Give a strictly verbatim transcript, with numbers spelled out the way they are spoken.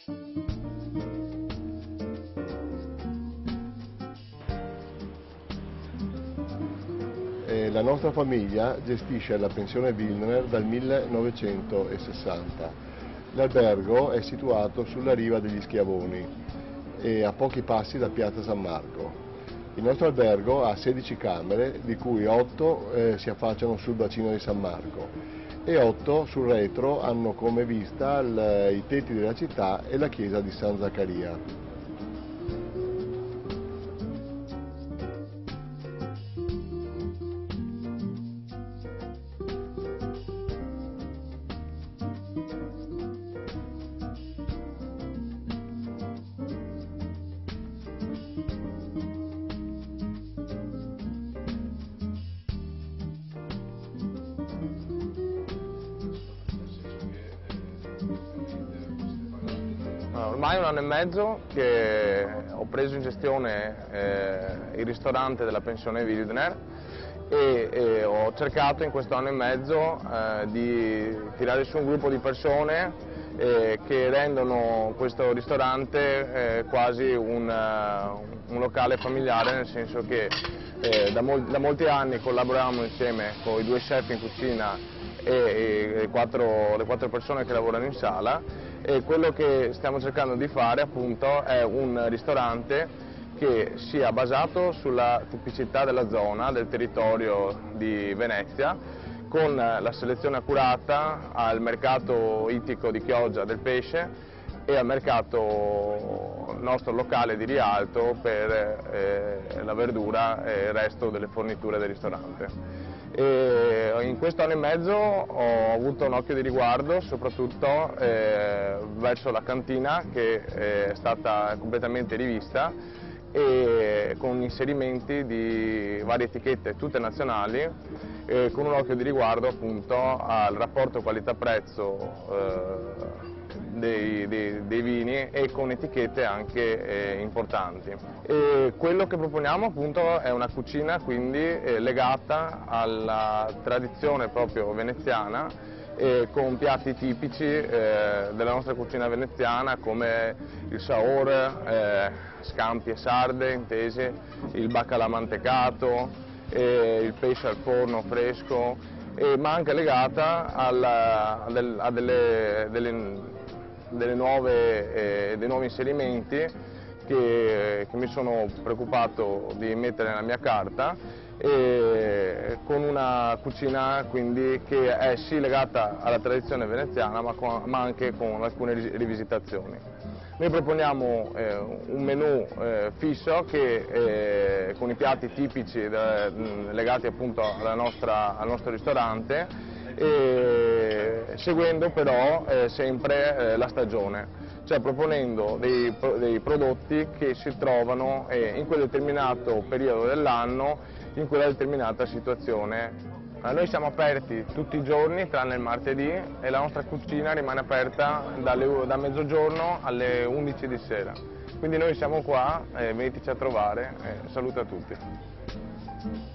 La nostra famiglia gestisce la pensione Wildner dal millenovecentosessanta. L'albergo è situato sulla riva degli Schiavoni e a pochi passi da Piazza San Marco. Il nostro albergo ha sedici camere, di cui otto eh, si affacciano sul bacino di San Marco e otto sul retro hanno come vista il, i tetti della città e la chiesa di San Zaccaria. Ormai un anno e mezzo che ho preso in gestione eh, il ristorante della pensione Wildner e, e ho cercato in questo anno e mezzo eh, di tirare su un gruppo di persone eh, che rendono questo ristorante eh, quasi un, uh, un locale familiare, nel senso che eh, da, mol da molti anni collaboriamo insieme con i due chef in cucina e, e, e quattro, le quattro persone che lavorano in sala. E quello che stiamo cercando di fare appunto è un ristorante che sia basato sulla tipicità della zona, del territorio di Venezia, con la selezione accurata al mercato ittico di Chioggia del pesce e al mercato nostro locale di Rialto per eh, la verdura e il resto delle forniture del ristorante. E in questo anno e mezzo ho avuto un occhio di riguardo soprattutto eh, verso la cantina, che è stata completamente rivista e con inserimenti di varie etichette tutte nazionali, eh, con un occhio di riguardo appunto al rapporto qualità-prezzo eh, Dei, dei, dei vini e con etichette anche eh, importanti. E quello che proponiamo appunto è una cucina quindi eh, legata alla tradizione proprio veneziana, eh, con piatti tipici eh, della nostra cucina veneziana come il saor, eh, scampi e sarde intesi, il baccalà mantecato, eh, il pesce al forno fresco, eh, ma anche legata alla, a, del, a delle, delle Delle nuove, eh, dei nuovi inserimenti che, che mi sono preoccupato di mettere nella mia carta, e con una cucina quindi che è sì legata alla tradizione veneziana ma, con, ma anche con alcune rivisitazioni. Noi proponiamo eh, un menù eh, fisso che, eh, con i piatti tipici de, legati appunto alla nostra, al nostro ristorante, e seguendo però eh, sempre eh, la stagione, cioè proponendo dei, dei prodotti che si trovano eh, in quel determinato periodo dell'anno, in quella determinata situazione. Noi siamo aperti tutti i giorni tranne il martedì e la nostra cucina rimane aperta dalle, da mezzogiorno alle undici di sera, quindi noi siamo qua, eh, veniteci a trovare, eh, saluto a tutti.